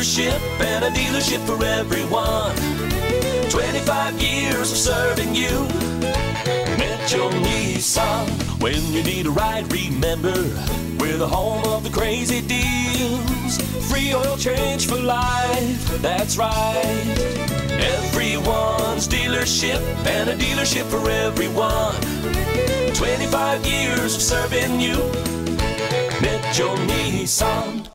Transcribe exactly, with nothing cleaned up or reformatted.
dealership and a dealership for everyone. twenty-five years of serving you. Metro Nissan. When you need a ride, remember, we're the home of the crazy deals. Free oil change for life, that's right. Everyone's dealership and a dealership for everyone. twenty-five years of serving you. Metro Nissan.